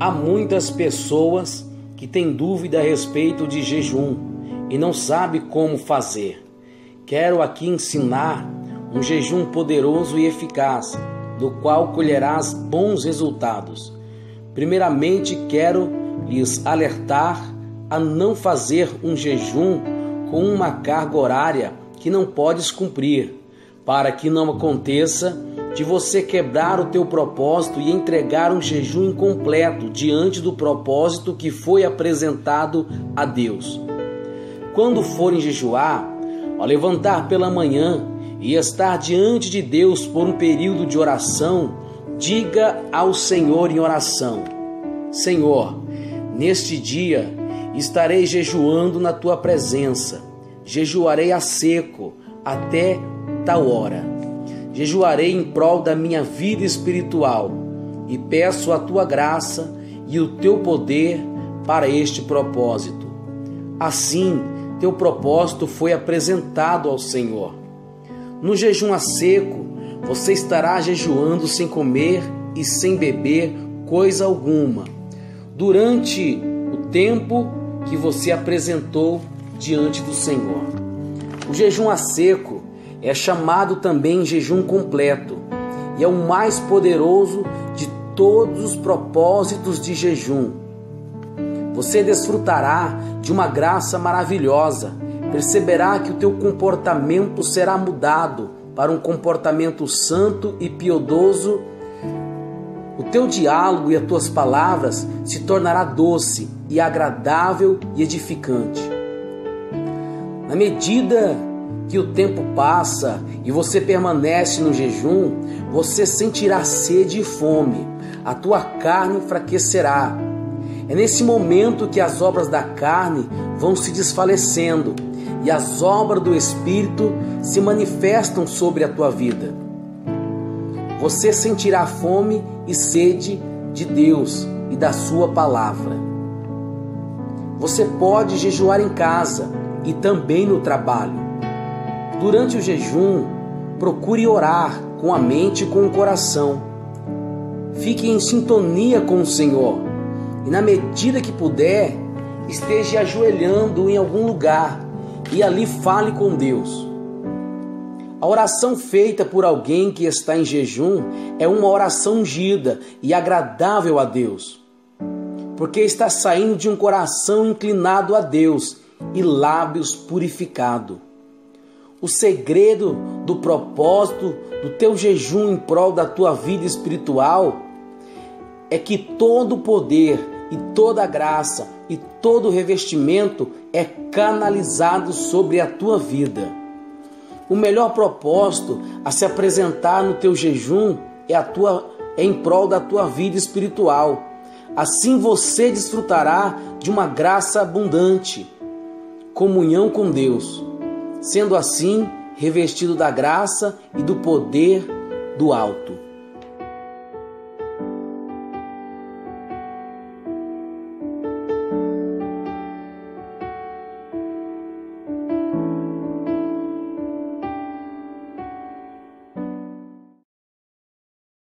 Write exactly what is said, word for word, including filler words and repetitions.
Há muitas pessoas que têm dúvida a respeito de jejum e não sabem como fazer. Quero aqui ensinar um jejum poderoso e eficaz, do qual colherás bons resultados. Primeiramente, quero lhes alertar a não fazer um jejum com uma carga horária que não podes cumprir, para que não aconteça de você quebrar o teu propósito e entregar um jejum incompleto diante do propósito que foi apresentado a Deus. Quando forem jejuar, ao levantar pela manhã e estar diante de Deus por um período de oração, diga ao Senhor em oração: Senhor, neste dia estarei jejuando na tua presença, jejuarei a seco até tal hora. Jejuarei em prol da minha vida espiritual e peço a tua graça e o teu poder para este propósito. Assim, teu propósito foi apresentado ao Senhor. No jejum a seco, você estará jejuando sem comer e sem beber coisa alguma, durante o tempo que você apresentou diante do Senhor. O jejum a seco é chamado também jejum completo e é o mais poderoso de todos os propósitos de jejum. Você desfrutará de uma graça maravilhosa, perceberá que o teu comportamento será mudado para um comportamento santo e piedoso. O teu diálogo e as tuas palavras se tornará doce e agradável e edificante. Na medida que o tempo passa e você permanece no jejum, você sentirá sede e fome, a tua carne enfraquecerá. É nesse momento que as obras da carne vão se desfalecendo e as obras do Espírito se manifestam sobre a tua vida. Você sentirá fome e sede de Deus e da sua palavra. Você pode jejuar em casa e também no trabalho. Durante o jejum, procure orar com a mente e com o coração. Fique em sintonia com o Senhor e, na medida que puder, esteja ajoelhando em algum lugar e ali fale com Deus. A oração feita por alguém que está em jejum é uma oração ungida e agradável a Deus, porque está saindo de um coração inclinado a Deus e lábios purificados. O segredo do propósito do teu jejum em prol da tua vida espiritual é que todo o poder e toda a graça e todo o revestimento é canalizado sobre a tua vida. O melhor propósito a se apresentar no teu jejum é, a tua, é em prol da tua vida espiritual. Assim você desfrutará de uma graça abundante, comunhão com Deus, sendo assim revestido da graça e do poder do alto.